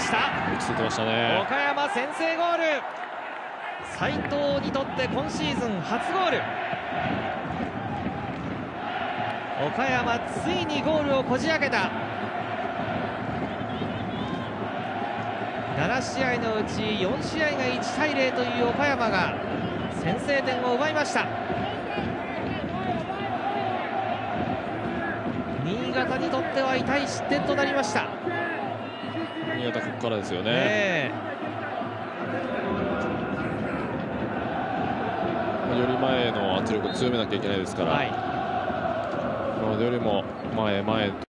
した。 落ち着いてましたね。 岡山先制ゴール。斉藤にとって今シーズン初ゴール。岡山ついにゴールをこじ開けた。7試合のうち4試合が1対0という岡山が先制点を奪いました。新潟にとっては痛い失点となりました。 新潟、ここからですよね。より前への圧力を強めなきゃいけないですから、今までよりも前へ前へと